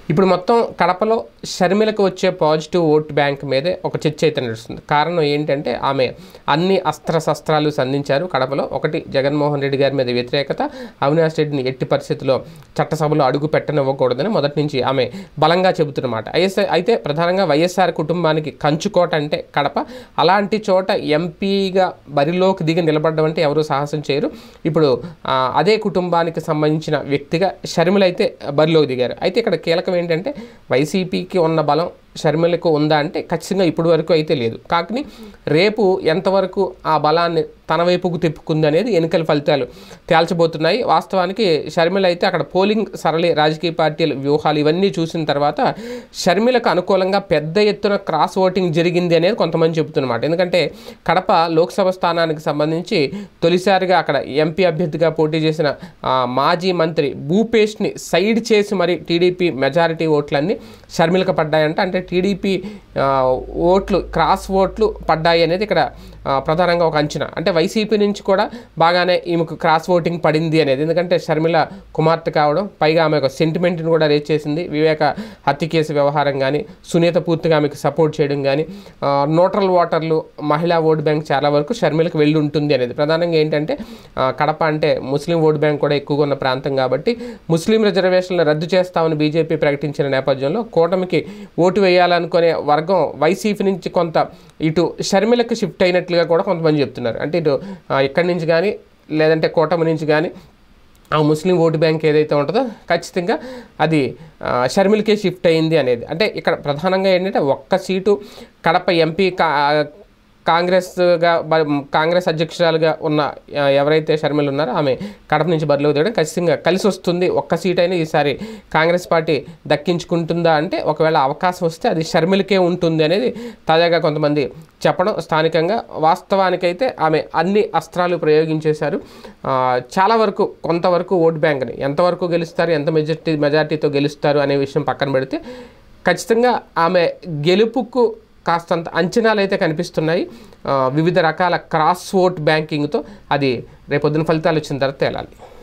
ఇప్పుడు మొత్తం కడపలో షర్మిలకు వచ్చే పాజిటివ్ ఓట్ బ్యాంక్ మీదే ఒక చర్చ అయితే నడుస్తుంది. కారణం ఏంటంటే ఆమె అన్ని అస్త్రశస్త్రాలు సంధించారు కడపలో. ఒకటి, జగన్మోహన్ రెడ్డి గారి మీద వ్యతిరేకత, అవినాష్ రెడ్డిని ఎట్టి పరిస్థితుల్లో చట్టసభలో అడుగు పెట్టనివ్వకూడదని మొదటి నుంచి ఆమె బలంగా చెబుతున్నమాట. అయితే ప్రధానంగా వైఎస్ఆర్ కుటుంబానికి కంచుకోట అంటే కడప. అలాంటి చోట ఎంపీగా బరిలోకి దిగి నిలబడడం అంటే ఎవరూ సాహసం చేయరు. ఇప్పుడు అదే కుటుంబానికి సంబంధించిన వ్యక్తిగా షర్మిల అయితే బరిలోకి దిగారు. అయితే ఇక్కడ కీలకం ఏంటంటే వైసీపీకి ఉన్న బలం షర్మిలకు ఉందా అంటే ఖచ్చితంగా ఇప్పటి వరకు అయితే లేదు. కానీ రేపు ఎంతవరకు ఆ బలాన్ని తన వైపుకు తిప్పుకుంది అనేది ఎన్నికల ఫలితాలు తేల్చబోతున్నాయి. వాస్తవానికి షర్మిల అయితే అక్కడ పోలింగ్ సరళి, రాజకీయ పార్టీల వ్యూహాలు ఇవన్నీ చూసిన తర్వాత షర్మిలకు అనుకూలంగా పెద్ద ఎత్తున క్రాస్ ఓటింగ్ జరిగింది అనేది కొంతమంది చెబుతున్నమాట. ఎందుకంటే కడప లోక్సభ స్థానానికి సంబంధించి తొలిసారిగా అక్కడ ఎంపీ అభ్యర్థిగా పోటీ చేసిన మాజీ మంత్రి భూపేష్ని సైడ్ చేసి మరి టీడీపీ మెజారిటీ ఓట్లన్నీ షర్మిలకు పడ్డాయంట. అంటే టీడీపీ ఓట్లు, క్రాస్ ఓట్లు పడ్డాయి అనేది ఇక్కడ ప్రధానంగా ఒక అంచనా. అంటే వైసీపీ నుంచి కూడా బాగానే ఈమెకు క్రాస్ ఓటింగ్ పడింది అనేది. ఎందుకంటే షర్మిల కుమార్తె కావడం, పైగా ఆమె ఒక సెంటిమెంట్ని కూడా రేజ్ చేసింది. వివేక హత్య కేసు వ్యవహారం కానీ, సునీత పూర్తిగా ఆమెకు సపోర్ట్ చేయడం కానీ, న్యూట్రల్ ఓటర్లు, మహిళా ఓట్ బ్యాంక్ చాలా వరకు షర్మిలకు వెళ్ళి ఉంటుంది అనేది. ప్రధానంగా ఏంటంటే కడప అంటే ముస్లిం ఓట్ బ్యాంక్ కూడా ఎక్కువగా ఉన్న ప్రాంతం కాబట్టి ముస్లిం రిజర్వేషన్లు రద్దు చేస్తామని బీజేపీ ప్రకటించిన నేపథ్యంలో కూటమికి ఓటు వేయాలనుకునే వర్గం వైసీపీ నుంచి కొంత ఇటు షర్మిలకు షిఫ్ట్ అయినట్లుగా కూడా కొంతమంది చెప్తున్నారు. అంటే ఇటు ఇక్కడి నుంచి కానీ లేదంటే కూటమి నుంచి కానీ ఆ ముస్లిం ఓటు బ్యాంక్ ఏదైతే ఉంటుందో ఖచ్చితంగా అది షర్మిలకే షిఫ్ట్ అయింది అనేది. అంటే ఇక్కడ ప్రధానంగా ఏంటంటే ఒక్క సీటు కడప ఎంపీ కాంగ్రెస్ అధ్యక్షురాలుగా ఉన్న ఎవరైతే షర్మిల ఉన్నారో ఆమె కడప నుంచి బరిలోకి దిగడం ఖచ్చితంగా కలిసి వస్తుంది. ఒక్క సీట్ అయినా ఈసారి కాంగ్రెస్ పార్టీ దక్కించుకుంటుందా అంటే ఒకవేళ అవకాశం వస్తే అది షర్మిలకే ఉంటుంది అనేది తాజాగా కొంతమంది చెప్పడం. స్థానికంగా వాస్తవానికైతే ఆమె అన్ని అస్త్రాలు ప్రయోగించేశారు. చాలా వరకు కొంతవరకు ఓట్ బ్యాంక్ని ఎంతవరకు గెలుస్తారు, ఎంత మెజార్టీతో గెలుస్తారు అనే విషయం పక్కన పెడితే ఖచ్చితంగా ఆమె గెలుపుకు కాస్తంత అంచనాలు అయితే కనిపిస్తున్నాయి. వివిధ రకాల క్రాస్ ఓట్ బ్యాంకింగ్తో అది రేపొద్దున ఫలితాలు వచ్చిన తర్వాత తేలాలి.